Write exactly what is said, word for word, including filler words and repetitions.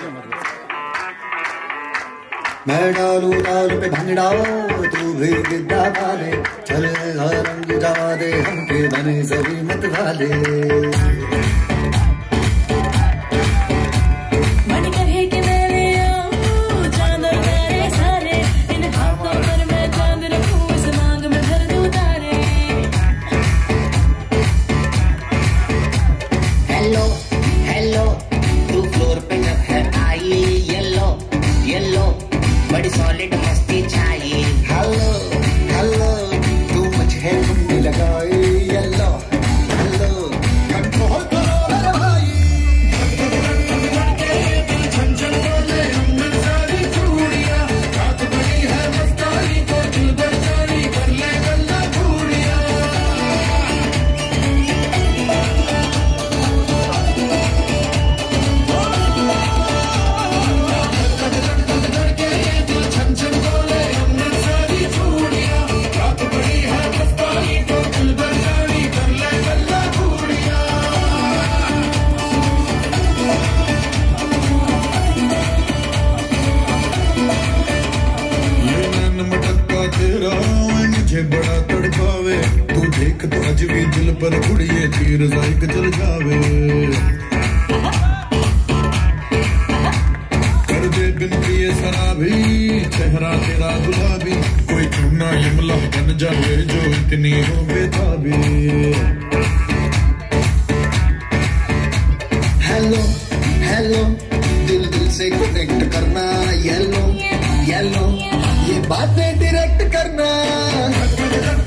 मैं डालू ताल पे भंगड़ा तू भी गिद्दा वाले चल रंग जमा दे हमके बने सभी मत वाले। हेलो हेलो तू फ्लोर पे जब है आई येलो येलो बड़ी सॉलिड मस्ती छाई। हेलो हेलो तू मुझे घूमने लगाई येलो हेलो कंट्रोल करो मेरे भाई। छन छन बोले हमने सारी चूड़ियां रात बड़ी है मस्तानी को दिल भर जानी कर ले गल्ला चूड़ियां। मुझे बड़ा तड़पावे तू देख तो अज भी दिल पर कुड़िए तीर जायक चल जावे। कर दे बिन पिए शराबी चेहरा तेरा गुलाबी कोई चूना यमला बन जावे जो इतनी हो बेताबी। हेलो हेलो दिल दिल से कनेक्ट करना येलो येलो ये बातें डायरेक्ट करना।